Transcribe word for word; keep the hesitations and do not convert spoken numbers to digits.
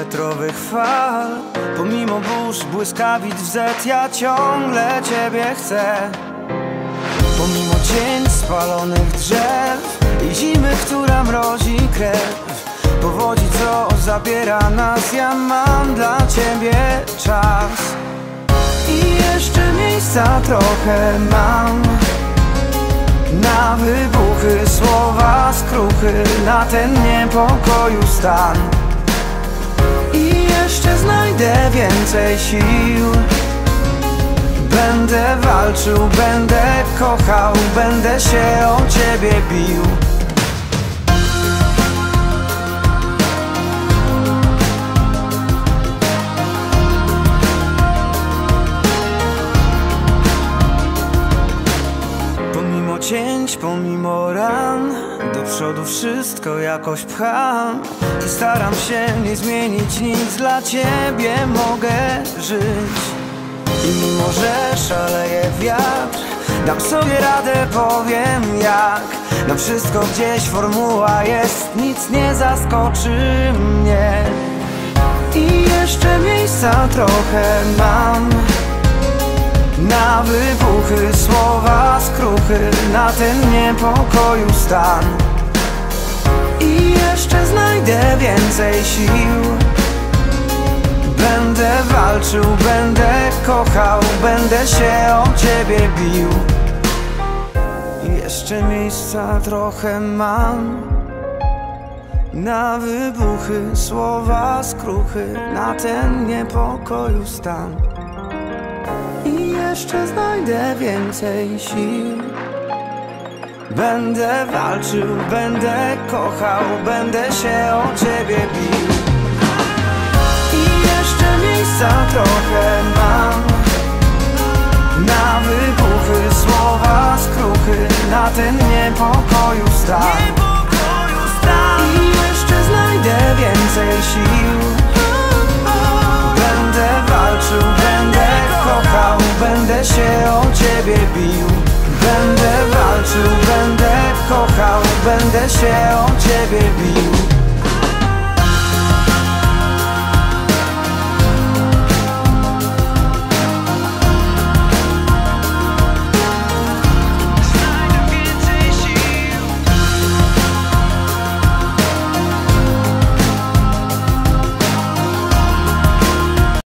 wiatrowych fal. Pomimo burz, błyskawic, wzet, ja ciągle ciebie chcę. Pomimo cień spalonych drzew i zimy, która mrozi krew, powodzi, co zabiera nas, ja mam dla ciebie czas. I jeszcze miejsca trochę mam na wybuchy, słowa, skruchy, na ten niepokoju stan. I jeszcze znajdę więcej sił. Będę walczył, będę kochał, będę się o ciebie bił. Pomimo cięć, pomimo ran, do przodu wszystko jakoś pcham. I staram się nie zmienić nic, dla ciebie mogę żyć. I mimo że szaleje wiatr, dam sobie radę, powiem jak. Na wszystko gdzieś formuła jest, nic nie zaskoczy mnie. I jeszcze miejsca trochę mam na wybuchy, słowa, skruchy, na ten niepokoju stan. I jeszcze znajdę więcej sił. Będę walczył, będę kochał, będę się o ciebie bił. Jeszcze miejsca trochę mam na wybuchy, słowa, skruchy, na ten niepokoju stan. I jeszcze znajdę więcej sił. Będę walczył, będę kochał, będę się o ciebie bił. Miejsca trochę mam na wybuchy, słowa, skruchy, na ten niepokoju stan. I jeszcze znajdę więcej sił. Będę walczył, będę kochał, będę się o ciebie bił. Będę walczył, będę kochał, będę się o ciebie bił.